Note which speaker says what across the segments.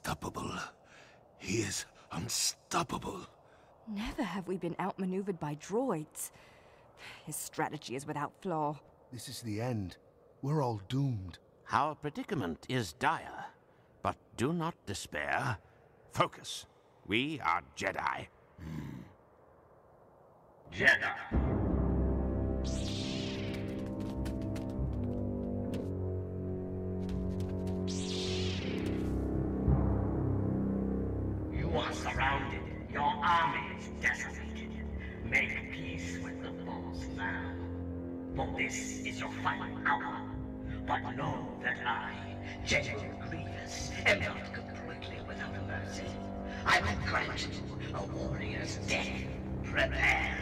Speaker 1: unstoppable. He is unstoppable.
Speaker 2: Never have we been outmaneuvered by droids. His strategy is without flaw.
Speaker 3: This is the end. We're all doomed.
Speaker 4: Our predicament is dire, but do not despair. Focus. We are Jedi.
Speaker 5: Jedi. You are surrounded. Your army is desolated. Make peace with the foes now. For this is your final hour. But know that I, General Grievous, am not completely without mercy. I will grant you a warrior's death. Prepare.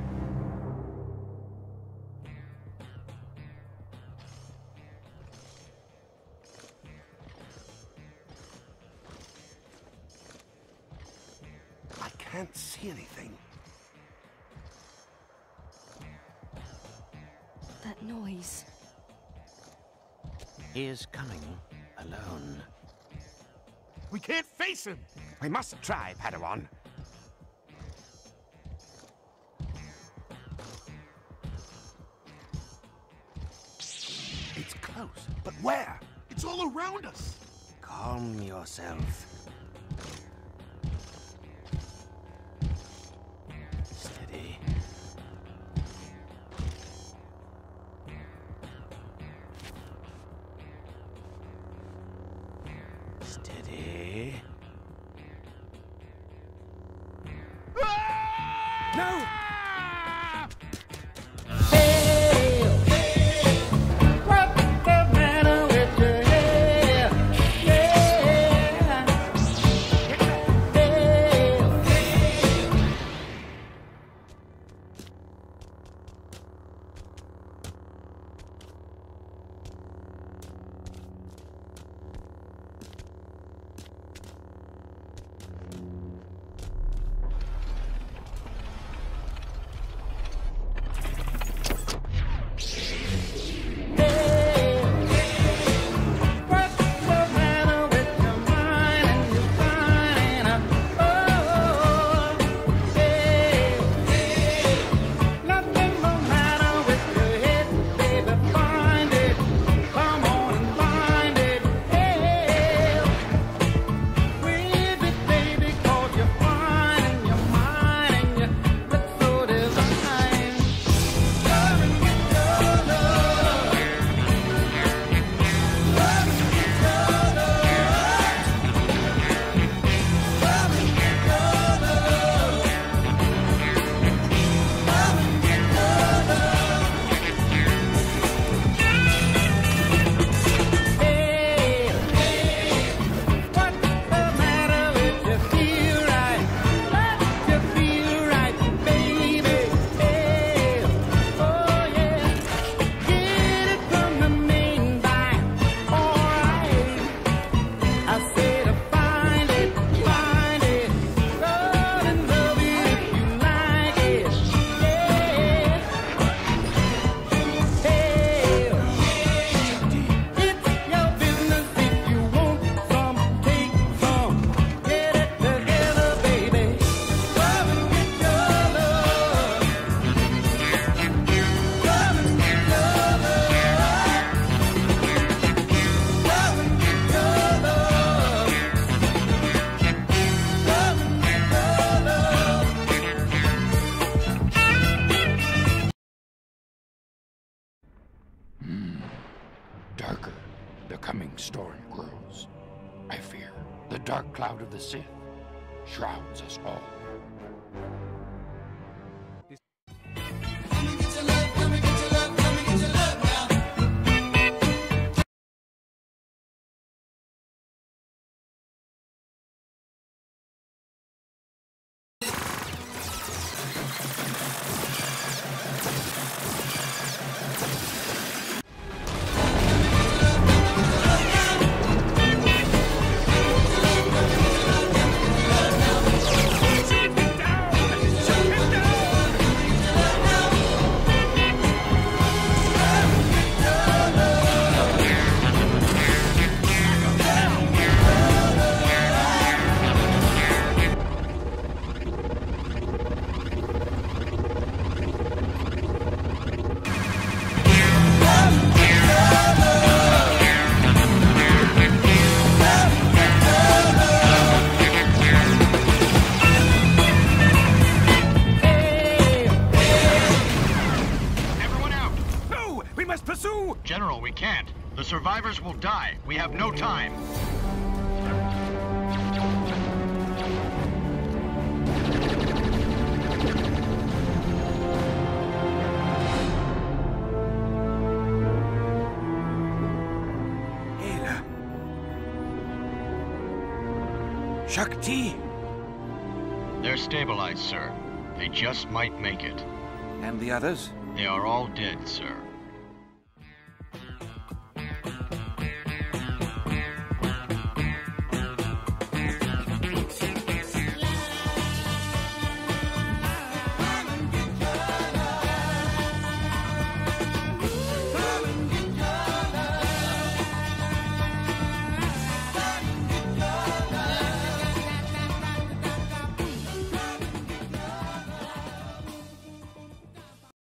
Speaker 3: I can't see anything.
Speaker 2: That noise.
Speaker 4: He is coming alone.
Speaker 3: We can't face him!
Speaker 4: We must try, Padawan.
Speaker 3: It's close, but where? It's all around us!
Speaker 4: Calm yourself. Steady. Steady.
Speaker 3: No!
Speaker 6: Darker, the coming storm grows. I fear the dark cloud of the Sith shrouds us all.
Speaker 5: Take me down!
Speaker 7: have no time.
Speaker 1: Ayla. Shakti.
Speaker 7: They're stabilized, sir. They just might make it.
Speaker 1: And the others?
Speaker 7: They are all dead, sir.